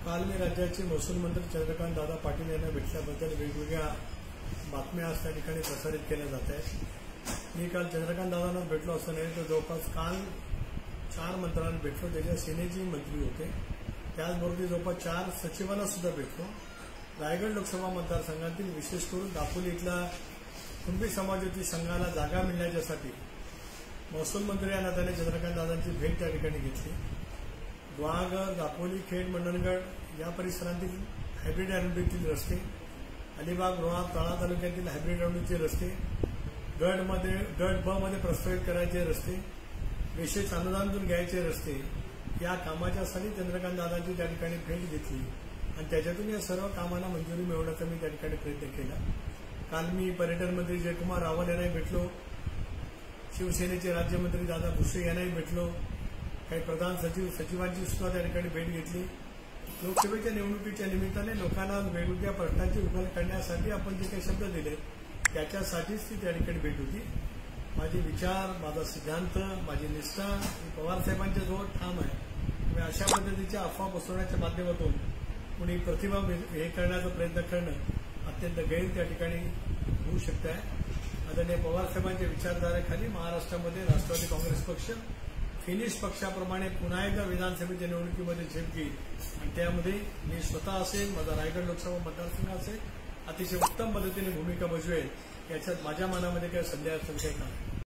काल मी राज्याचे महसूल मंत्री चंद्रकांत दादा पाटील यांना भेटल्याबद्दल वेगवेगळ्या बातम्या आज त्या ठिकाणी प्रसारित केल्या जात आहेत। मी काल चंद्रकांत दादांना भेटलो असं नाही तर जवळपास काल 4 मंत्र्यांना भेटलो, त्याच्या सेनेचे मंत्री होते, त्याचबरोबर जवळपास 4 सचिवांना सुद्धा भेटलो। रायगड लोकसभा मतदारसंघातील विशेष करून दापोली इथला कुणबी समाजातील संघाला जागा मिळण्यासाठी महसूल मंत्री या नात्याने चंद्रकांत दादांची भेट त्या ठिकाणी घेतली। गुहागर, दापोली, खेड, मंडणगड या परिसरातील हायब्रिड अॅव्हेन्यूतील रस्ते, अलिबाग, रोहा, तळा तालुक्यातील हायब्रिड अॅव्हेन्यूचे रस्ते, गड ब मध्ये प्रस्तावित करायचे रस्ते, विशेष अनुदानातून घ्यायचे रस्ते या कामाच्यासाठी चंद्रकांत दादांची त्या ठिकाणी भेट घेतली आणि त्याच्यातून या सर्व कामांना मंजुरी मिळवण्याचा मी त्या ठिकाणी प्रयत्न केला। काल मी पर्यटन मंत्री जयकुमार रावल यांनाही भेटलो, शिवसेनेचे राज्यमंत्री दादा भुसे यांनाही भेटलो, काही प्रधान सचिवांची सुद्धा त्या ठिकाणी भेट घेतली। लोकसभेच्या निवडणुकीच्या निमित्ताने लोकांना वेगवेगळ्या प्रश्नांची उकल करण्यासाठी आपण जे काही शब्द दिले त्याच्यासाठीच ती त्या ठिकाणी भेट होती। माझे विचार, माझा सिद्धांत, माझी निष्ठा पवारसाहेबांच्या जवळ ठाम आहे। अशा पद्धतीच्या अफवा पसरवण्याच्या माध्यमातून कुणी प्रतिभा हे करण्याचा प्रयत्न करणं अत्यंत गैर त्या ठिकाणी होऊ शकत आहे। आदरणीय पवारसाहेबांच्या विचारधारेखाली महाराष्ट्रामध्ये राष्ट्रवादी काँग्रेस पक्ष फिनिश पक्षाप्रमाणे पुन्हा एकदा विधानसभेच्या निवडणुकीमध्ये झेप घेईल आणि त्यामध्ये मी स्वतः असेल, माझा रायगड लोकसभा मतदारसंघ असेल, अतिशय उत्तम पद्धतीने भूमिका बजवेल याच्यात माझ्या मनामध्ये काही संदेह असेल काही नाही।